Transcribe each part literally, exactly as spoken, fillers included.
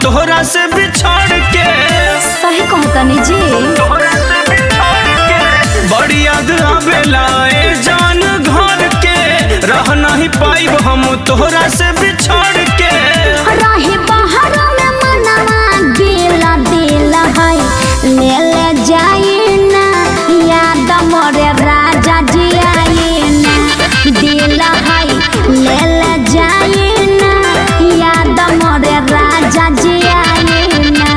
तोहरा से बिछड़ के। सही कहतनी जी, तोहरा से बिछड़ के बड़ी याद आवेला ए जान घर के। रह नहीं पाइब हम तोहरा से बिछड़ के। रही बाहर में मनवा गेला देला है, ले ले जाए ना याद मोरे राजा जी आए ना। देला है ले ले जाए ना याद मोरे राजा जी आए ना।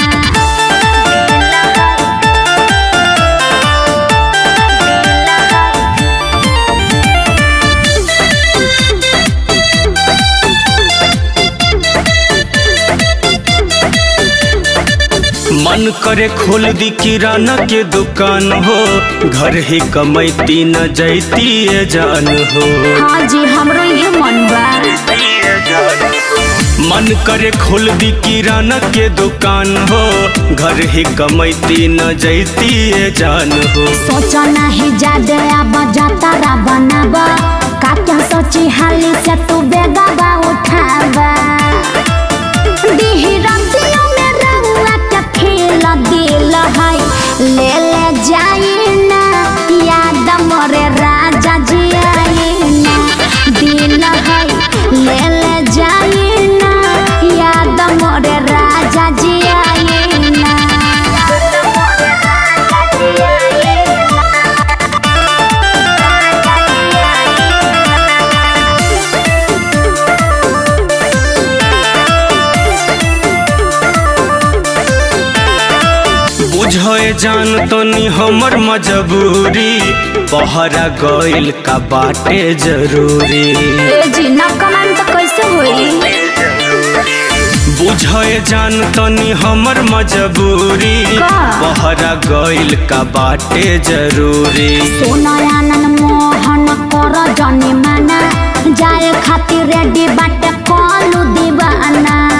मन करे खोल दी किराना के दुकान हो, घर ही कमैती न जैती जान हो। हाँ जी हमरो ये मन बा। मन करे खोल दी किराना के दुकान हो, घर ही कमैती न जैती जान हो। सोचा नहीं जादे अब जातारा बनाबा, का क्या सोची हाली से तू बेगाबा उठाबा। दीही रतियों में रहुआ क्या खेल दिल है, ले ले जाए ना याद मोरे राजा जी आए ना। दिल है ले ले जाए ना याद मोरे राजा जी आए ना। बुझे जान तनी हमर मजबूरी, बहरा गइल का बाटे जरूरी। ए जी ना कमान तो कैसे होई। बुझे जान तनी हमर मजबूरी, का? बहरा गइल का बाटे जरूरी। सोना आनंद मोहन कर जनी माना, जाए खातिर रेडी बाटे कलू दीवाना।